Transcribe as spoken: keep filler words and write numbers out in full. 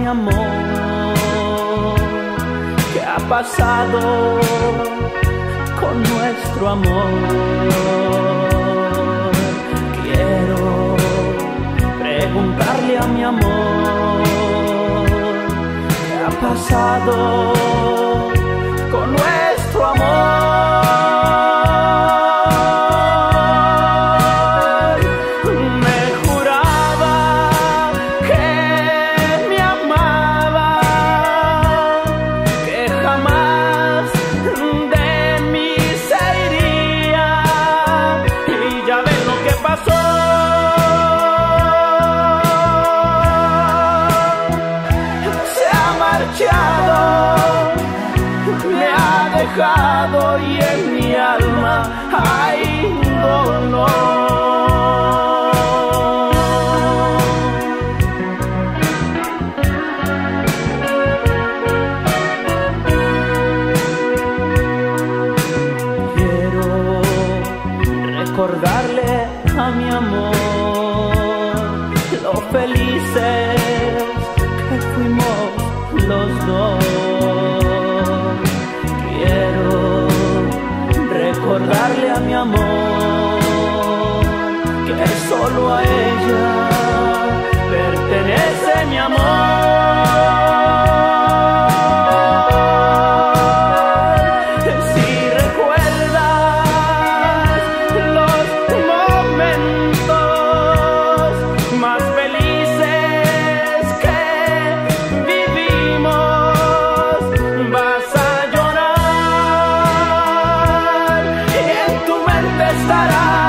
amor. ¿Qué ha pasado con nuestro amor? Quiero preguntarle a mi amor, ¿qué ha pasado con nuestro amor? Me juraba que me amaba, que jamás de mí se iría, y ya ves lo que pasó. Se ha marchado, me ha dejado, y en mi alma hay dolor. Quiero recordarle a mi amor lo felices que fuimos los dos. Recordarle a mi amor que solo a ella pertenece mi amor. Si recuerdas los momentos más felices que vivimos, vas a estará